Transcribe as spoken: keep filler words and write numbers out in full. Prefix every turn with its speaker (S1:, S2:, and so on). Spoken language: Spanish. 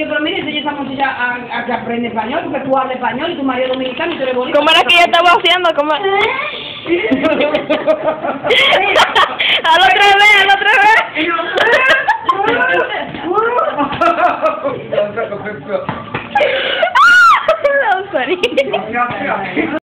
S1: pero mire, enseña esa muchacha a, a que aprende español, porque tú hablas español y tu marido dominicano y tú eres bonito.
S2: ¿Cómo era que ella estaba haciendo? ¿Cómo? Al otra vez, al otra vez. I'm sorry.